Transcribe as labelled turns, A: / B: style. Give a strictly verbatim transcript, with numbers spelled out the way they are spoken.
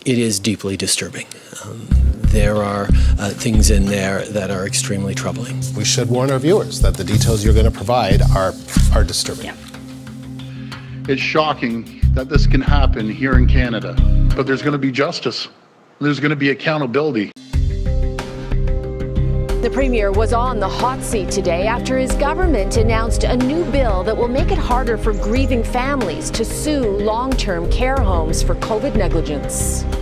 A: it is deeply disturbing. Um, there are uh, things in there that are extremely troubling.
B: We should warn our viewers that the details you're going to provide are, are disturbing.
C: Yeah.
D: It's shocking that this can happen here in Canada, but there's going to be justice. There's going to be accountability.
E: The Premier was on the hot seat today after his government announced a new bill that will make it harder for grieving families to sue long-term care homes for COVID negligence.